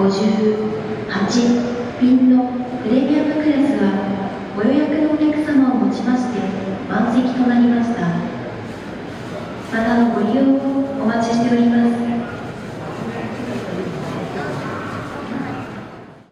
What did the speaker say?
58便のプレミアムクラスはご予約のお客様をもちまして満席となりました。またのご利用をお待ちしております。